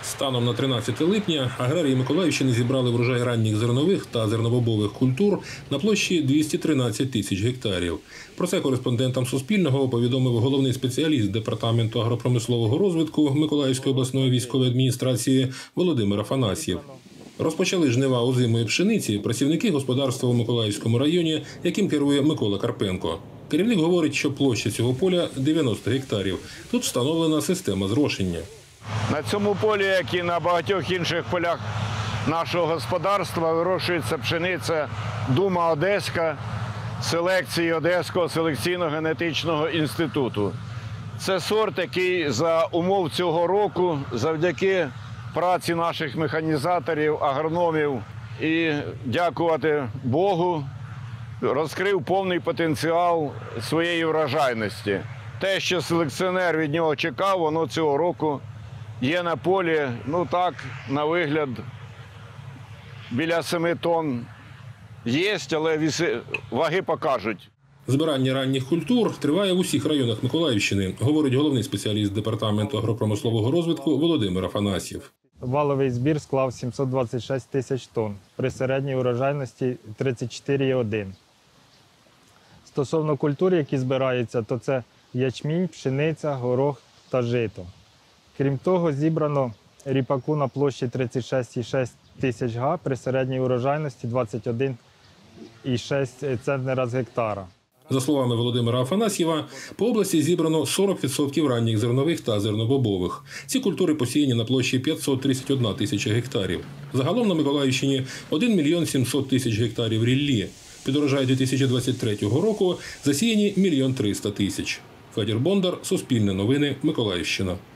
Станом на 13 липня аграрії Миколаївщини зібрали врожай ранніх зернових та зерновобових культур на площі 213 тисяч гектарів. Про це кореспондентам Суспільного повідомив головний спеціаліст Департаменту агропромислового розвитку Миколаївської обласної військової адміністрації Володимир Афанасьєв. Розпочали жнива озимої пшениці працівники господарства у Миколаївському районі, яким керує Микола Карпенко. Керівник говорить, що площа цього поля 90 гектарів. Тут встановлена система зрошення. На цьому полі, як і на багатьох інших полях нашого господарства, вирощується пшениця Дума Одеська селекції Одеського селекційно-генетичного інституту. Це сорт, який за умов цього року, завдяки праці наших механізаторів, агрономів і, дякувати Богу, розкрив повний потенціал своєї врожайності. Те, що селекціонер від нього чекав, воно цього року є на полі, на вигляд, біля 7 тонн є, але ваги покажуть. Збирання ранніх культур триває в усіх районах Миколаївщини, говорить головний спеціаліст Департаменту агропромислового розвитку Володимир Афанасьєв. Валовий збір склав 726 тисяч тонн при середній урожайності 34,1. Стосовно культур, які збираються, то це ячмінь, пшениця, горох та жито. Крім того, зібрано ріпаку на площі 36,6 тисяч га при середній урожайності 21,6 центнера з гектара. За словами Володимира Афанасьєва, по області зібрано 40% ранніх зернових та зернобобових. Ці культури посіяні на площі 531 тисяча гектарів. Загалом на Миколаївщині 1 мільйон 700 тисяч гектарів ріллі. Під урожай 2023 року засіяні 1 мільйон 300 тисяч. Федір Бондар, Суспільне новини, Миколаївщина.